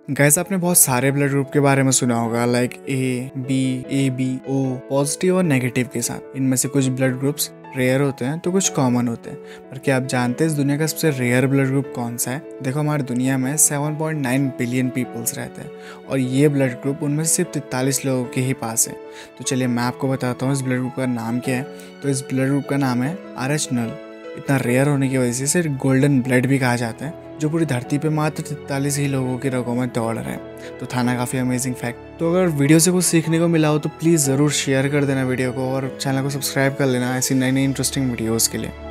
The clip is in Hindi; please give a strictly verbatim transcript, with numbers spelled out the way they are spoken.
गैस आपने बहुत सारे ब्लड ग्रुप के बारे में सुना होगा, like A B A B O, positive और नेगेटिव के साथ। इनमें से कुछ ब्लड ग्रुप्स रेयर होते हैं तो कुछ कॉमन होते हैं। पर क्या आप जानते हैं इस दुनिया का सबसे रेयर ब्लड ग्रुप कौन सा है? देखो, हमारी दुनिया में सात पॉइंट नौ बिलियन पीपल्स रहते हैं और ये ब्लड ग्रुप उनमें से सिर्फ तैंतालीस लोगों के ही पास है। तो चलिए मैं आपको बताता हूँ इस ब्लड ग्रुप का नाम क्या है। तो इस ब्लड ग्रुप का नाम है आर एच नल। इतना रेयर होने की वजह से इसे गोल्डन ब्लड भी कहा जाता है, जो पूरी धरती पे मात्र तैंतालीस ही लोगों की रगों में दौड़ रहे हैं। तो था ना काफ़ी अमेजिंग फैक्ट। तो अगर वीडियो से कुछ सीखने को मिला हो तो प्लीज़ ज़रूर शेयर कर देना वीडियो को और चैनल को सब्सक्राइब कर लेना ऐसी नई नई इंटरेस्टिंग वीडियोज़ के लिए।